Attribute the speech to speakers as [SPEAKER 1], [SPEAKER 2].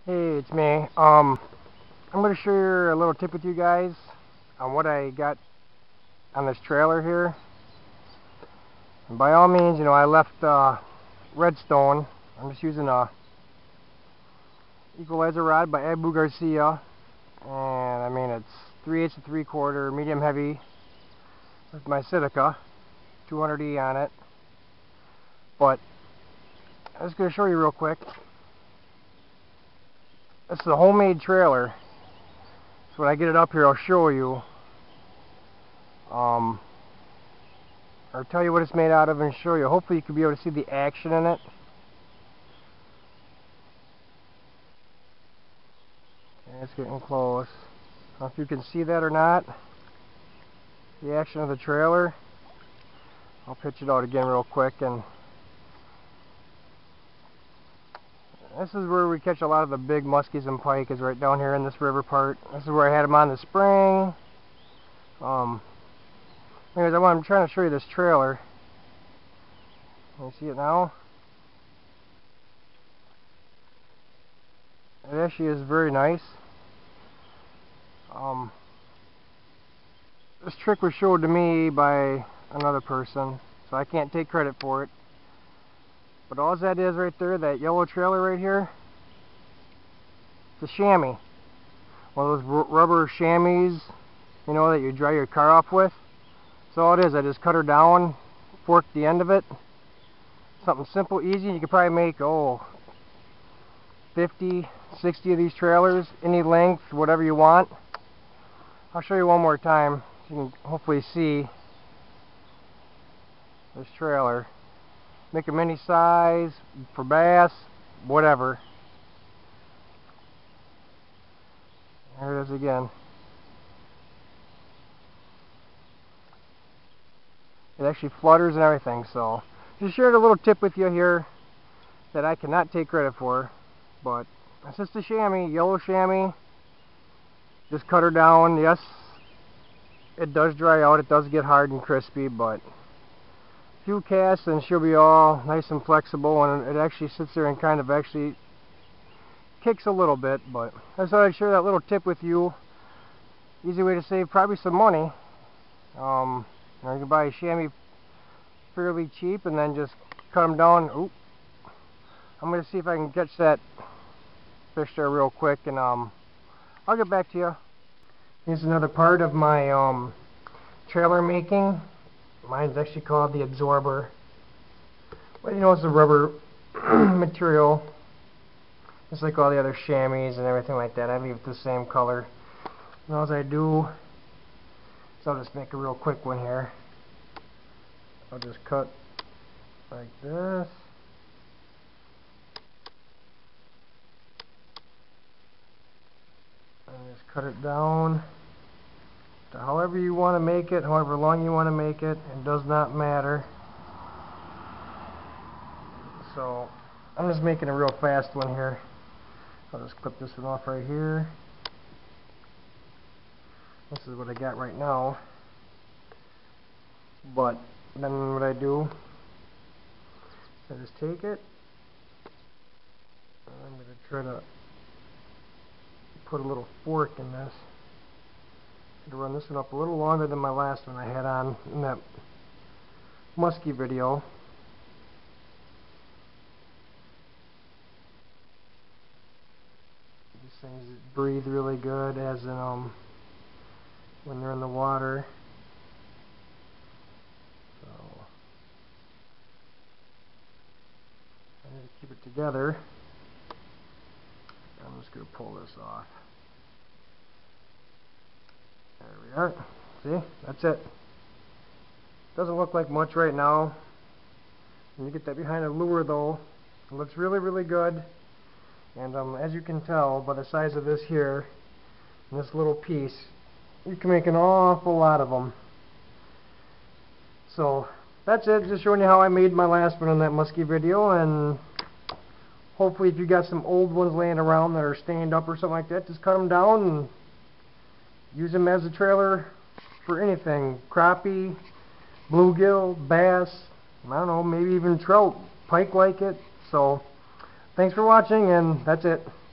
[SPEAKER 1] Hey, it's me. I'm going to share a little tip with you guys on what I got on this trailer here. And by all means, I left redstone. I'm just using a equalizer rod by Abu Garcia, and I mean it's 3/8 to 3/4 medium heavy with my Sitica 200E on it. But I'm just going to show you real quick. This is a homemade trailer. So when I get it up here, I'll show you. Or tell you what it's made out of and show you. Hopefully you can be able to see the action in it. And it's getting close. I don't know if you can see that or not. The action of the trailer. I'll pitch it out again real quick. And this is where we catch a lot of the big muskies and pike, is right down here in this river part. This is where I had them on the spring. Anyways, I'm trying to show you this trailer. Can you see it now? It actually is very nice. This trick was showed to me by another person, so I can't take credit for it. But all that is right there, that yellow trailer right here, it's a chamois. One of those rubber chamois, that you dry your car off with. So all it is, I just cut her down, fork the end of it. Something simple, easy. You could probably make, 50, 60 of these trailers, any length, whatever you want. I'll show you one more time so you can hopefully see this trailer. Make them any size, for bass, whatever. There it is again. It actually flutters and everything, so just shared a little tip with you here that I cannot take credit for, but it's just a chamois, yellow chamois. Just cut her down. Yes, it does dry out, it does get hard and crispy, but a few casts and she'll be all nice and flexible, and it actually sits there and kind of actually kicks a little bit. But I thought I'd share that little tip with you. Easy way to save probably some money. You can buy a chamois fairly cheap and then just cut them down. Oop. I'm going to see if I can catch that fish there real quick, and I'll get back to you. Here's another part of my trailer making. Mine's actually called the absorber. But it's a rubber material. Just like all the other chamois and everything like that. I leave it the same color. And all I do, so I'll just make a real quick one here. I'll just cut like this. And just cut it down to however you want to make it, however long you want to make it. It does not matter. So I'm just making a real fast one here. I'll just clip this one off right here. This is what I got right now. But then what I do, I just take it, and I'm going to try to put a little fork in this to run this one up a little longer than my last one I had on in that muskie video. These things breathe really good, as in when they're in the water. So I need to keep it together. I'm just going to pull this off. There we are. See? That's it. Doesn't look like much right now. When you get that behind a lure though, it looks really, really good. And as you can tell by the size of this here, and this little piece, you can make an awful lot of them. So that's it. Just showing you how I made my last one in that muskie video, and hopefully if you got some old ones laying around that are stained up or something like that, just cut them down and use them as a trailer for anything. Crappie, bluegill, bass, I don't know, maybe even trout. Pike like it. So thanks for watching, and that's it.